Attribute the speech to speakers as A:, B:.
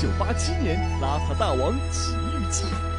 A: 1987年《邋遢大王奇遇记》。